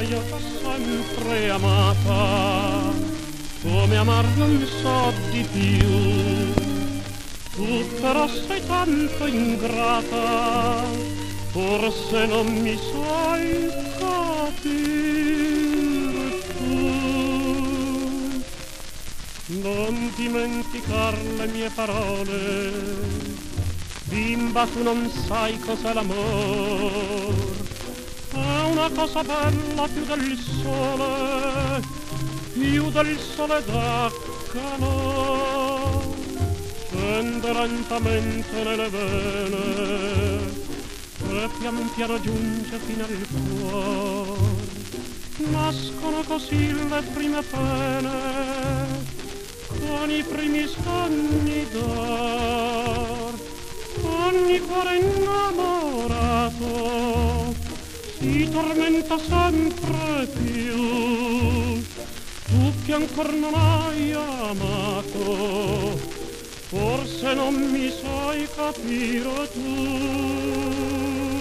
io t'ho sempre amata, come amar non so di più. Tu però sei tanto ingrata, forse non mi sai capire tu. Non dimenticar le mie parole, bimba, tu non sai cos'è l'amor. È una cosa bella più del sole dà calore. Scende lentamente nelle vene e pian piano giunge fino al cuore. Nascono così le prime pene, con i primi sogni d'or. Ogni cuore innamorato si tormenta sempre più. Tu che ancor non hai amato, forse non mi sai capire tu.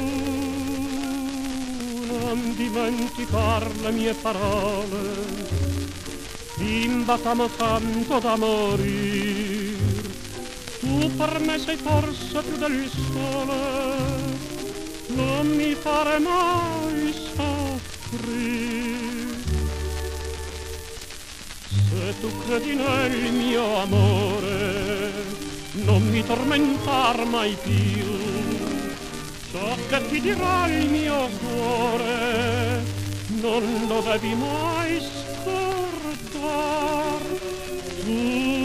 Non dimenticar le mie parole, bimba, t'amo tanto da morir. Tu per me sei forse più del sole, non mi fare mai soffrire. Se tu credi nel mio amore, non mi tormentar mai più. Ciò che ti dirà il mio cuore, non lo devi mai scordar. Tu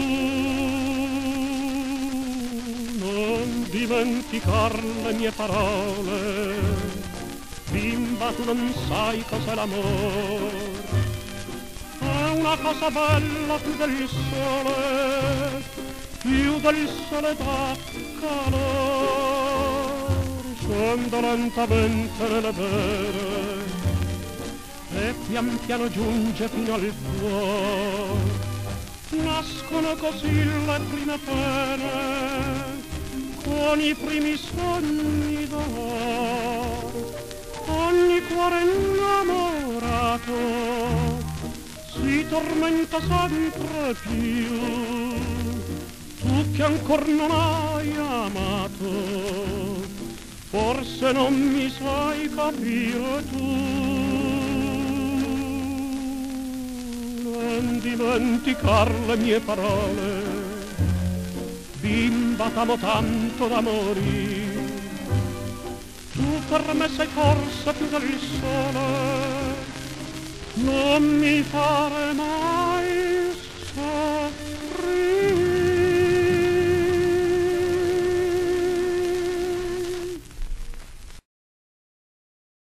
non dimenticar le mie parole, bimba, tu non sai cos'è l'amor. È una cosa bella più del sole dà calore. Scendo lentamente nelle vene e pian piano giunge fino al cuore. Nascono così le prime pene, con i primi sogni d'or. Ogni cuore innamorato si tormenta sempre più. Tu che ancor non hai amato, forse non mi sai capire tu. Non dimenticar le mie parole, bimba, t'amo tanto da morire. Tu per me sei forse più del sole, non mi fare mai